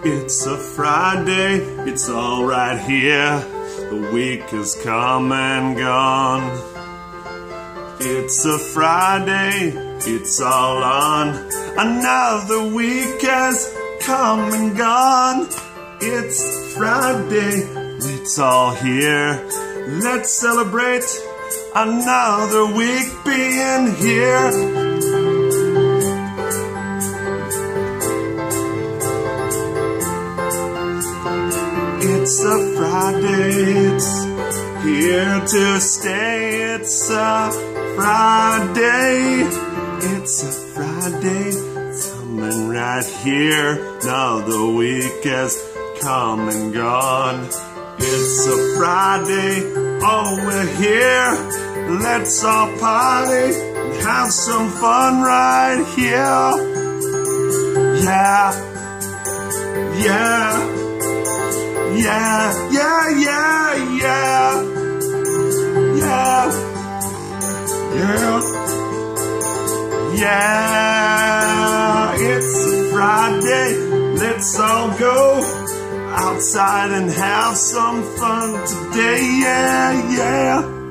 It's a Friday, it's all right here. The week has come and gone. It's a Friday, it's all on. Another week has come and gone. It's Friday, it's all here. Let's celebrate another week being here. It's a Friday, it's here to stay. It's a Friday, it's a Friday, it's coming right here. Now the week has come and gone. It's a Friday, oh we're here. Let's all party and have some fun right here. Yeah, yeah. Yeah, yeah, yeah, yeah, yeah, yeah, yeah. It's a Friday, let's all go outside and have some fun today. Yeah, yeah.